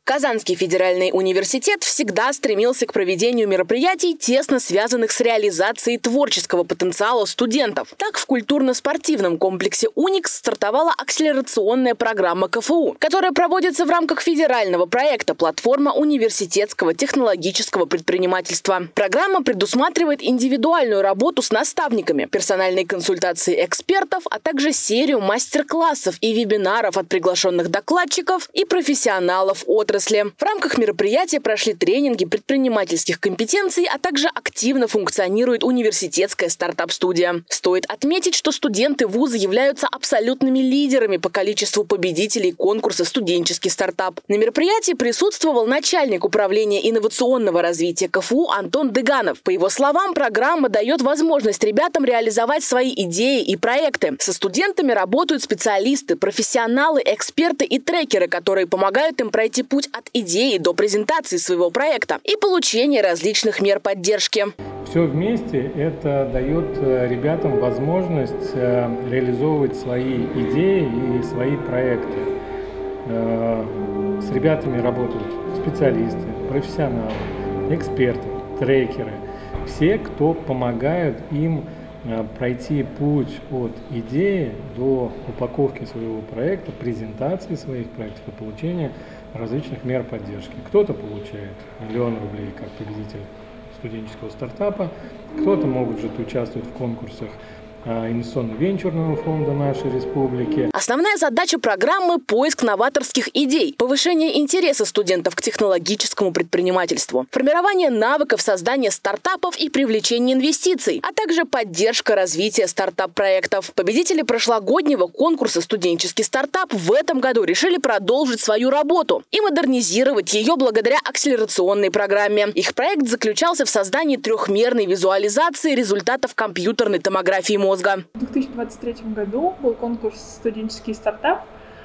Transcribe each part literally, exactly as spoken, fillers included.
Казанский федеральный университет всегда стремился к проведению мероприятий, тесно связанных с реализацией творческого потенциала студентов. Так, в культурно-спортивном комплексе «Уникс» стартовала акселерационная программа ка эф у, которая проводится в рамках федерального проекта «Платформа университетского технологического предпринимательства». Программа предусматривает индивидуальную работу с наставниками, персональные консультации экспертов, а также серию мастер-классов и вебинаров от приглашенных докладчиков и профессионалов отрасли. В рамках мероприятия прошли тренинги предпринимательских компетенций, а также активно функционирует университетская стартап-студия. Стоит отметить, что студенты вуза являются абсолютными лидерами по количеству победителей конкурса «Студенческий стартап». На мероприятии присутствовал начальник управления инновационного развития ка эф у Антон Дыганов. По его словам, программа дает возможность ребятам реализовать свои идеи и проекты. Со студентами работают специалисты, профессионалы, эксперты и трекеры, которые помогают им пройти путь от идеи до презентации своего проекта и получения различных мер поддержки. Все вместе это дает ребятам возможность реализовывать свои идеи и свои проекты. С ребятами работают специалисты, профессионалы, эксперты, трекеры. Все, кто помогают им пройти путь от идеи до упаковки своего проекта, презентации своих проектов и получения различных мер поддержки. Кто-то получает миллион рублей как победитель студенческого стартапа, кто-то может же участвовать в конкурсах инвестиционно-венчурного фонда нашей республики. Основная задача программы – поиск новаторских идей, повышение интереса студентов к технологическому предпринимательству, формирование навыков создания стартапов и привлечение инвестиций, а также поддержка развития стартап-проектов. Победители прошлогоднего конкурса «Студенческий стартап» в этом году решили продолжить свою работу и модернизировать ее благодаря акселерационной программе. Их проект заключался в создании трехмерной визуализации результатов компьютерной томографии мозга. В две тысячи двадцать третьем году был конкурс «Студенческий стартап»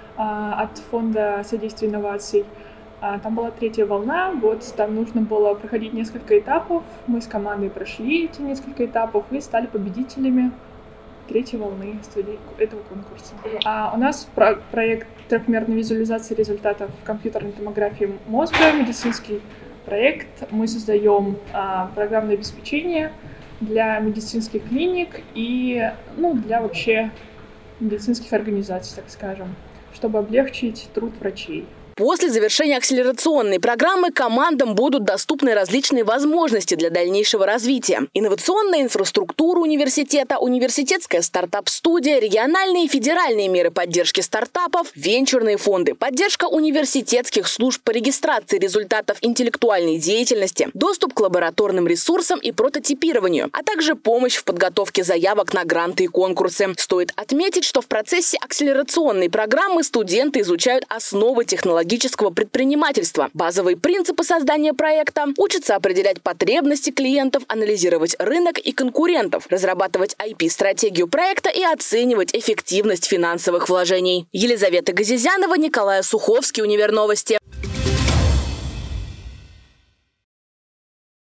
от фонда содействия инноваций. Там была третья волна, вот там нужно было проходить несколько этапов. Мы с командой прошли эти несколько этапов и стали победителями третьей волны этого конкурса. А у нас про проект трехмерной визуализации результатов компьютерной томографии мозга, медицинский проект. Мы создаем программное обеспечение для медицинских клиник и ну, для вообще медицинских организаций, так скажем, чтобы облегчить труд врачей. После завершения акселерационной программы командам будут доступны различные возможности для дальнейшего развития. Инновационная инфраструктура университета, университетская стартап-студия, региональные и федеральные меры поддержки стартапов, венчурные фонды, поддержка университетских служб по регистрации результатов интеллектуальной деятельности, доступ к лабораторным ресурсам и прототипированию, а также помощь в подготовке заявок на гранты и конкурсы. Стоит отметить, что в процессе акселерационной программы студенты изучают основы технологий предпринимательства, базовые принципы создания проекта, учатся определять потребности клиентов, анализировать рынок и конкурентов, разрабатывать ай пи-стратегию проекта и оценивать эффективность финансовых вложений. Елизавета Газизянова, Николай Суховский, Универновости.